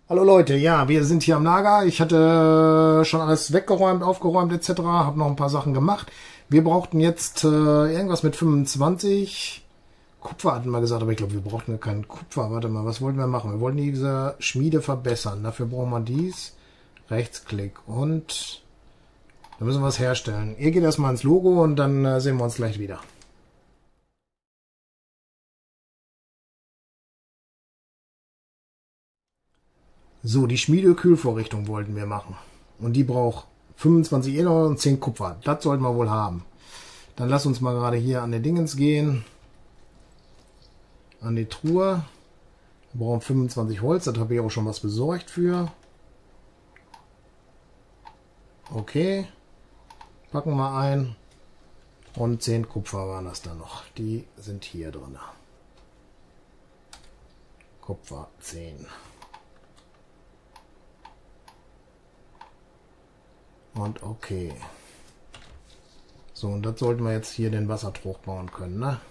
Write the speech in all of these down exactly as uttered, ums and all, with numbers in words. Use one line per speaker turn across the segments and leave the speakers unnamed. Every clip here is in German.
Hallo Leute, ja, wir sind hier am Lager. Ich hatte schon alles weggeräumt, aufgeräumt et cetera. Habe noch ein paar Sachen gemacht. Wir brauchten jetzt äh, irgendwas mit fünfundzwanzig. Kupfer hatten wir gesagt, aber ich glaube, wir brauchten ja keinen Kupfer. Warte mal, was wollten wir machen? Wir wollten diese Schmiede verbessern. Dafür brauchen wir dies. Rechtsklick und da müssen wir was herstellen. Ihr geht erstmal ins Logo und dann äh, sehen wir uns gleich wieder. So, die Schmiede-Kühlvorrichtung wollten wir machen. Und die braucht fünfundzwanzig Ethanol und zehn Kupfer. Das sollten wir wohl haben. Dann lass uns mal gerade hier an den Dingens gehen. An die Truhe. Wir brauchen fünfundzwanzig Holz. Da habe ich auch schon was besorgt für. Okay. Packen wir ein. Und zehn Kupfer waren das dann noch. Die sind hier drin. Kupfer zehn. Und okay. So, und das sollten wir jetzt hier den Wassertrog bauen können, ne?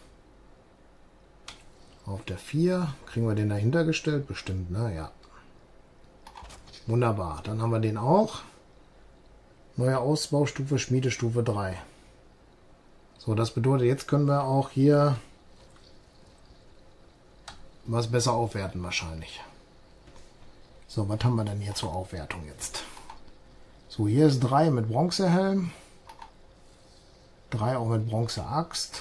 Auf der vier. Kriegen wir den dahinter gestellt? Bestimmt, ne? Ja. Wunderbar. Dann haben wir den auch. Neue Ausbaustufe, Schmiedestufe drei. So, das bedeutet, jetzt können wir auch hier was besser aufwerten wahrscheinlich. So, was haben wir denn hier zur Aufwertung jetzt? So, hier ist drei mit Bronzehelm. drei auch mit Bronzeaxt.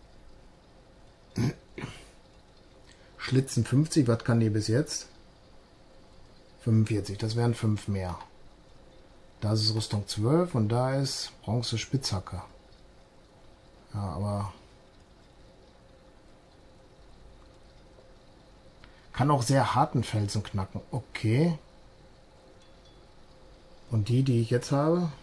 Schlitzen fünfzig, was kann die bis jetzt? fünfundvierzig, das wären fünf mehr. Da ist Rüstung zwölf und da ist Bronze Spitzhacke. Ja, aber kann auch sehr harten Felsen knacken. Okay. Und die, die ich jetzt habe?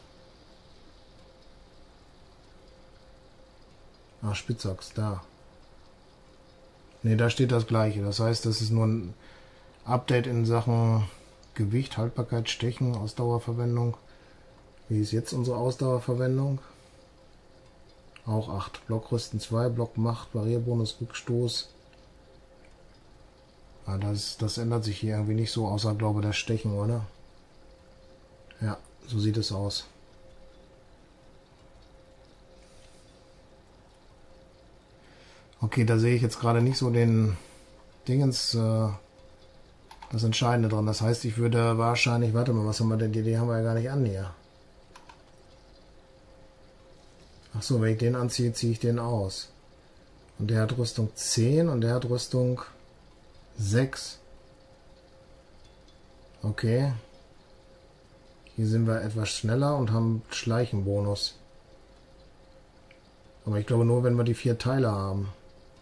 Ach, Spitzachs, da. Ne, da steht das gleiche. Das heißt, das ist nur ein Update in Sachen Gewicht, Haltbarkeit, Stechen, Ausdauerverwendung. Wie ist jetzt unsere Ausdauerverwendung? Auch acht. Blockrüsten zwei, Blockmacht, Barrierbonus, Rückstoß. Ah, das, das ändert sich hier irgendwie nicht so, außer, glaube ich, das Stechen, oder? Ja, so sieht es aus. Okay, da sehe ich jetzt gerade nicht so den Dingens, äh, das Entscheidende dran. Das heißt, ich würde wahrscheinlich, warte mal, was haben wir denn, die, die haben wir ja gar nicht an hier. Ach so, wenn ich den anziehe, ziehe ich den aus. Und der hat Rüstung zehn und der hat Rüstung sechs. Okay. Hier sind wir etwas schneller und haben Schleichenbonus. Aber ich glaube nur, wenn wir die vier Teile haben.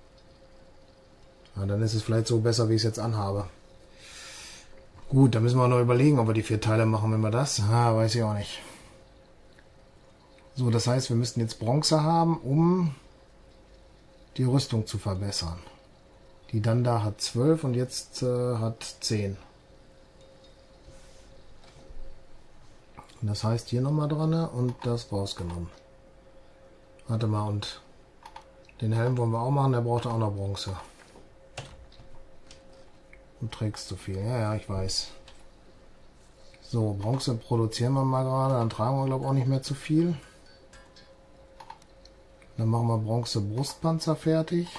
Ja, dann ist es vielleicht so besser, wie ich es jetzt anhabe. Gut, da müssen wir noch überlegen, ob wir die vier Teile machen, wenn wir das. Ah, weiß ich auch nicht. So, das heißt, wir müssten jetzt Bronze haben, um die Rüstung zu verbessern. Die dann da hat zwölf und jetzt äh, hat zehn. Und das heißt hier nochmal dran und das rausgenommen. Warte mal, und den Helm wollen wir auch machen, der braucht auch noch Bronze. Du trägst zu viel, ja, ja, ich weiß. So, Bronze produzieren wir mal gerade, dann tragen wir, glaube ich, auch nicht mehr zu viel. Dann machen wir Bronze Brustpanzer fertig.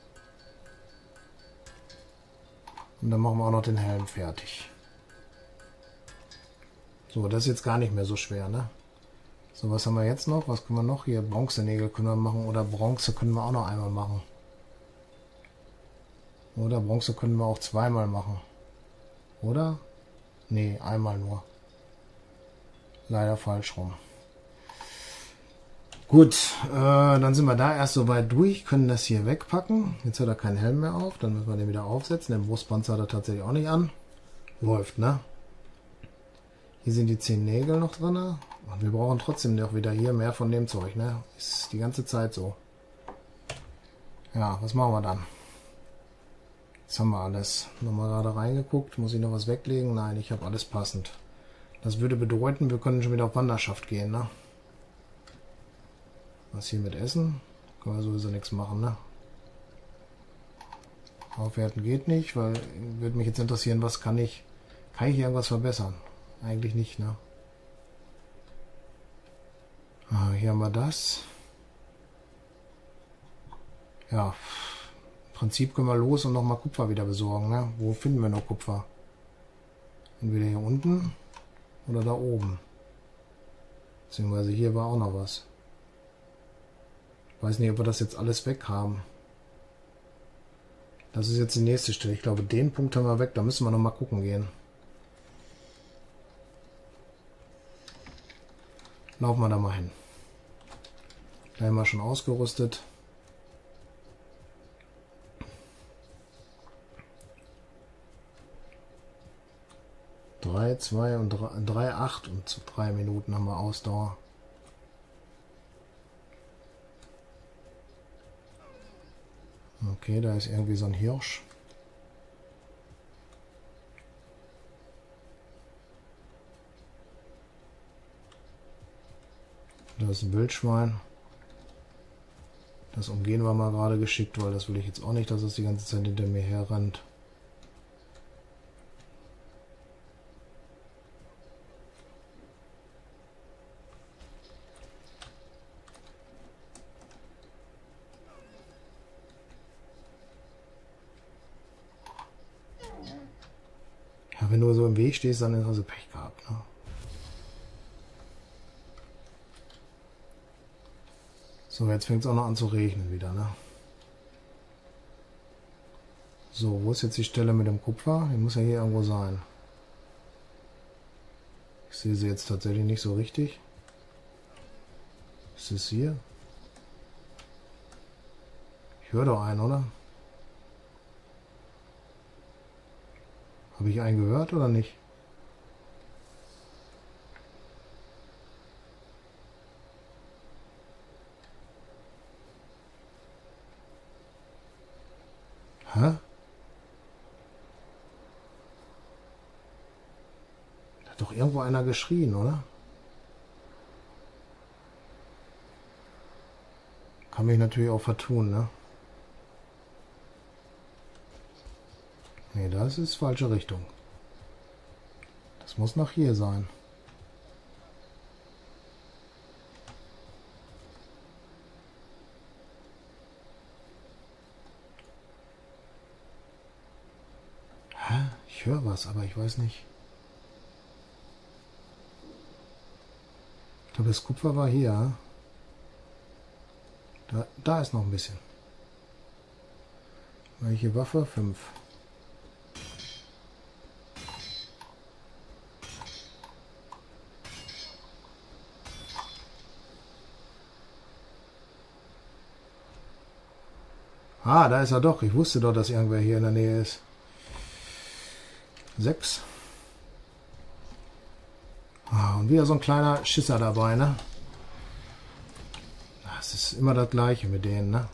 Und dann machen wir auch noch den Helm fertig. So, das ist jetzt gar nicht mehr so schwer, ne? So, was haben wir jetzt noch? Was können wir noch? Hier, Bronzenägel können wir machen. Oder Bronze können wir auch noch einmal machen. Oder Bronze können wir auch zweimal machen. Oder? Nee, einmal nur. Leider falsch rum. Gut, äh, dann sind wir da erst soweit durch. Können das hier wegpacken. Jetzt hat er keinen Helm mehr auf. Dann müssen wir den wieder aufsetzen. Den Brustpanzer hat er tatsächlich auch nicht an. Läuft, ne? Hier sind die zehn Nägel noch drin. Und wir brauchen trotzdem noch wieder hier mehr von dem Zeug, ne? Ist die ganze Zeit so. Ja, was machen wir dann? Jetzt haben wir alles. Nochmal gerade reingeguckt. Muss ich noch was weglegen? Nein, ich habe alles passend. Das würde bedeuten, wir können schon wieder auf Wanderschaft gehen, ne? Was hier mit Essen? Können wir sowieso nichts machen, ne? Aufwerten geht nicht, weil würde mich jetzt interessieren, was kann ich Kann ich irgendwas verbessern? Eigentlich nicht, ne? Ah, hier haben wir das. Ja, im Prinzip können wir los und nochmal Kupfer wieder besorgen, ne? Wo finden wir noch Kupfer? Entweder hier unten oder da oben. Beziehungsweise hier war auch noch was. Ich weiß nicht, ob wir das jetzt alles weg haben. Das ist jetzt die nächste Stelle. Ich glaube, den Punkt haben wir weg. Da müssen wir noch mal gucken gehen. Laufen wir da mal hin. Da haben wir schon ausgerüstet. drei, zwei und drei, acht und drei Minuten haben wir Ausdauer. Okay, da ist irgendwie so ein Hirsch. Da ist ein Wildschwein. Das umgehen wir mal gerade geschickt, weil das will ich jetzt auch nicht, dass es die ganze Zeit hinter mir herrennt. Ja, wenn du so im Weg stehst, dann ist also Pech gehabt, ne? So, jetzt fängt es auch noch an zu regnen wieder, ne? So, wo ist jetzt die Stelle mit dem Kupfer? Die muss ja hier irgendwo sein. Ich sehe sie jetzt tatsächlich nicht so richtig. Ist es hier? Ich höre doch einen, oder? Habe ich einen gehört oder nicht? Hä? Da hat doch irgendwo einer geschrien, oder? Kann mich natürlich auch vertun, ne? Nee, das ist falsche Richtung. Das muss nach hier sein. Hä? Ich höre was, aber ich weiß nicht. Ich glaube, das Kupfer war hier. Da, da ist noch ein bisschen. Welche Waffe? fünf. Ah, da ist er doch. Ich wusste doch, dass irgendwer hier in der Nähe ist. sechs. Ah, und wieder so ein kleiner Schisser dabei, ne? Das ist immer das Gleiche mit denen, ne?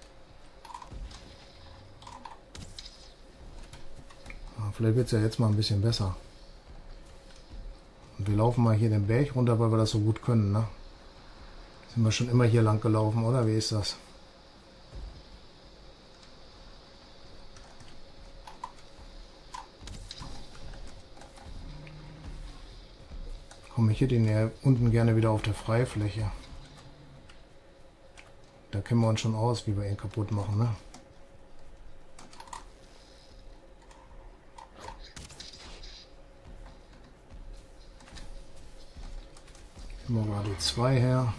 Ah, vielleicht wird es ja jetzt mal ein bisschen besser. Und wir laufen mal hier den Berg runter, weil wir das so gut können, ne? Sind wir schon immer hier lang gelaufen, oder? Wie ist das? Komme ich hätte ihn ja unten gerne wieder auf der Freifläche. Da kennen wir uns schon aus, wie wir ihn kaputt machen, ne? Nehmen wir mal die zwei her.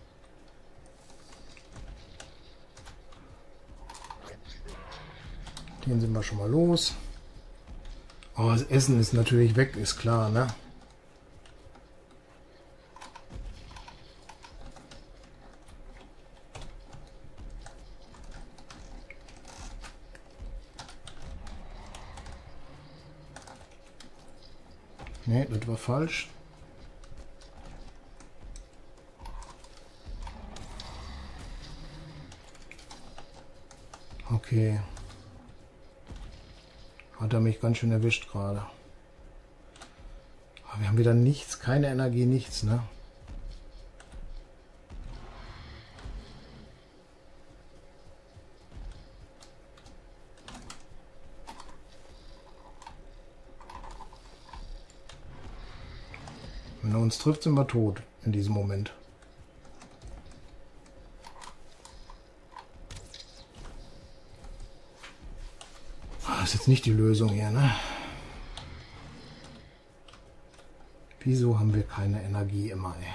Den sind wir schon mal los. Aber das Essen ist natürlich weg, ist klar, ne? Ne, das war falsch. Okay. Hat er mich ganz schön erwischt gerade. Aber wir haben wieder nichts, keine Energie, nichts, ne? Wenn er uns trifft, sind wir tot in diesem Moment. Das ist jetzt nicht die Lösung hier, ne? Wieso haben wir keine Energie immer, ey?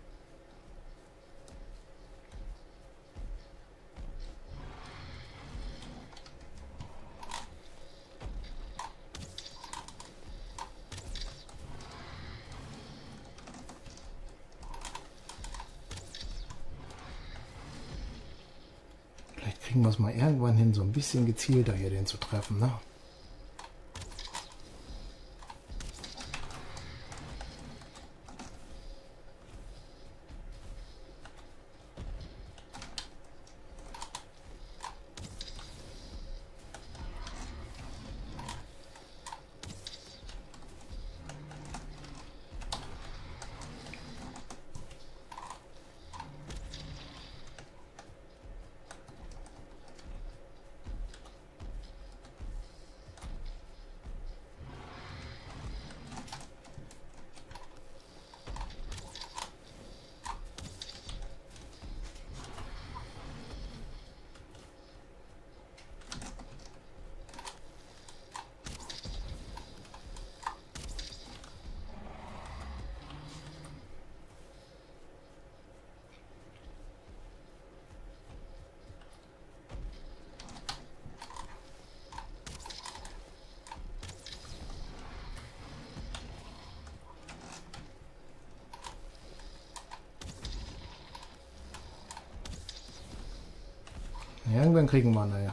Vielleicht kriegen wir es mal irgendwann hin, so ein bisschen gezielter hier den zu treffen, ne? Ja, irgendwann kriegen wir, naja.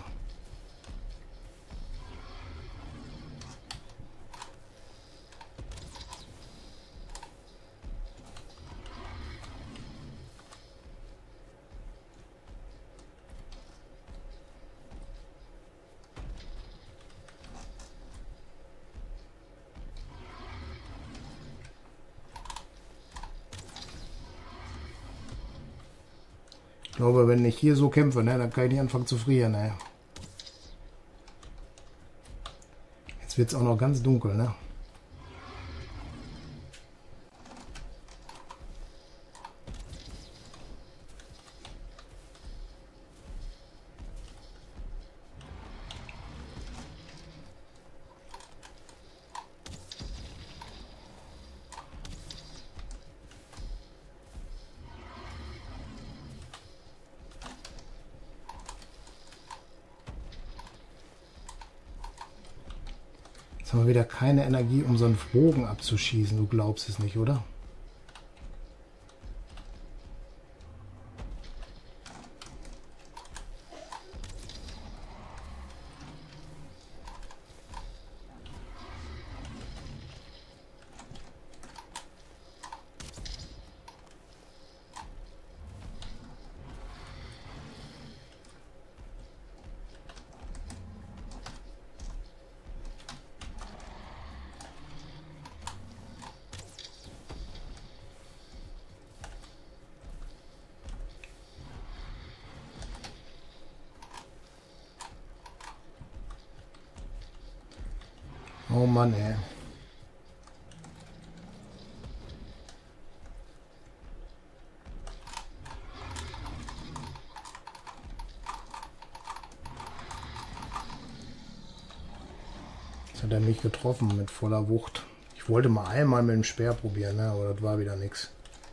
Ich glaube, wenn ich hier so kämpfe, ne, dann kann ich nicht anfangen zu frieren. Ne. Jetzt wird es auch noch ganz dunkel. Ne. Jetzt haben wir wieder keine Energie, um so einen Bogen abzuschießen. Du glaubst es nicht, oder? Oh Mann, ey. Jetzt hat er mich getroffen mit voller Wucht. Ich wollte mal einmal mit dem Speer probieren, ne? Aber das war wieder nichts.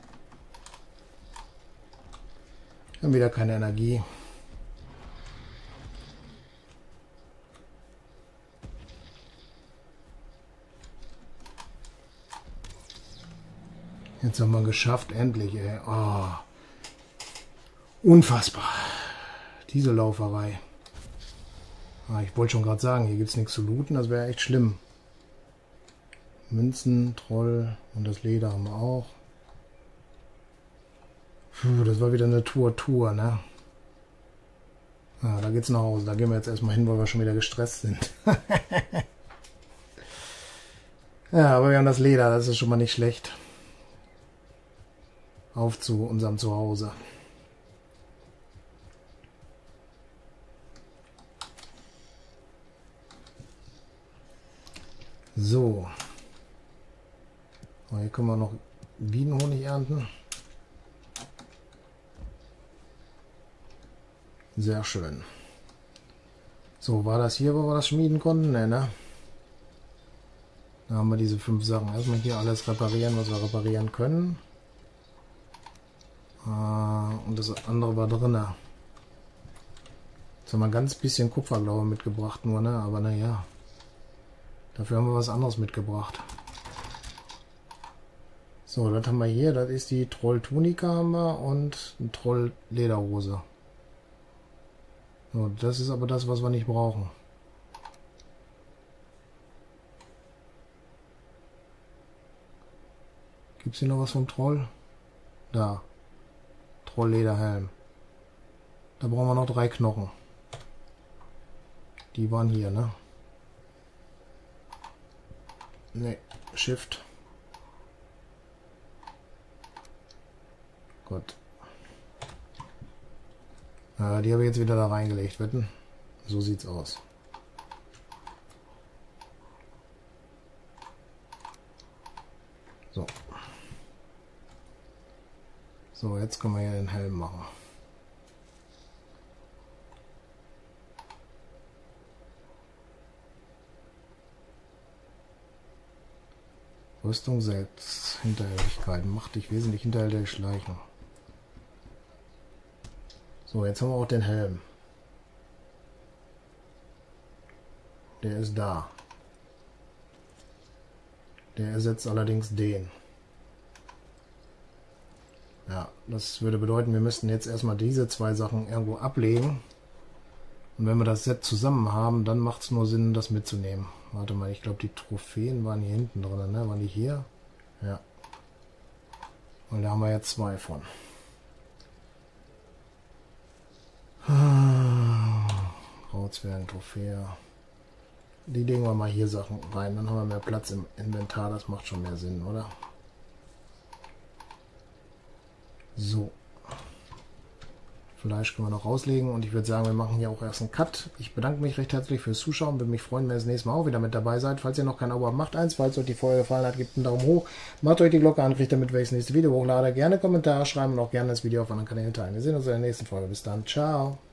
Dann wieder keine Energie. Jetzt haben wir geschafft, endlich, ey. Oh. Unfassbar. Diese Lauferei. Ah, ich wollte schon gerade sagen, hier gibt es nichts zu looten, das wäre echt schlimm. Münzen, Troll und das Leder haben wir auch. Puh, das war wieder eine Tour-Tour, ne? Ah, da geht's nach Hause. Da gehen wir jetzt erstmal hin, weil wir schon wieder gestresst sind. Ja, aber wir haben das Leder, das ist schon mal nicht schlecht. Auf zu unserem Zuhause. So. Oh, hier können wir noch Bienenhonig ernten. Sehr schön. So, war das hier, wo wir das schmieden konnten? Ne, ne? Da haben wir diese fünf Sachen. Erstmal hier alles reparieren, was wir reparieren können. Und das andere war drin. Jetzt haben wir ein ganz bisschen Kupfer, glaube ich, mitgebracht nur, ne? Aber naja. Dafür haben wir was anderes mitgebracht. So, das haben wir hier. Das ist die Troll-Tunika haben wir und eine Troll-Lederhose. So, das ist aber das, was wir nicht brauchen. Gibt es hier noch was vom Troll? Da. Troll-Lederhelm. Da brauchen wir noch drei Knochen. Die waren hier, ne? Ne, Shift. Gut. Äh, die habe ich jetzt wieder da reingelegt, wetten? So sieht's aus. So. So, jetzt können wir hier den Helm machen. Rüstung selbst. Hinterhältigkeit. Macht dich wesentlich hinterhältig schleichen. So, jetzt haben wir auch den Helm. Der ist da. Der ersetzt allerdings den. Ja, das würde bedeuten, wir müssten jetzt erstmal diese zwei Sachen irgendwo ablegen. Und wenn wir das Set zusammen haben, dann macht es nur Sinn, das mitzunehmen. Warte mal, ich glaube, die Trophäen waren hier hinten drin, ne? Waren die hier? Ja. Und da haben wir jetzt zwei von. Rauzwergen, Trophäe. Die legen wir mal hier Sachen rein, dann haben wir mehr Platz im Inventar, das macht schon mehr Sinn, oder? So. Fleisch können wir noch rauslegen und ich würde sagen, wir machen hier auch erst einen Cut. Ich bedanke mich recht herzlich fürs Zuschauen, würde mich freuen, wenn ihr das nächste Mal auch wieder mit dabei seid. Falls ihr noch kein Abo habt, macht eins. Falls euch die Folge gefallen hat, gebt einen Daumen hoch. Macht euch die Glocke an, kriegt damit, wenn ich das nächste Video hochlade. Gerne Kommentare schreiben und auch gerne das Video auf anderen Kanälen teilen. Wir sehen uns in der nächsten Folge. Bis dann. Ciao.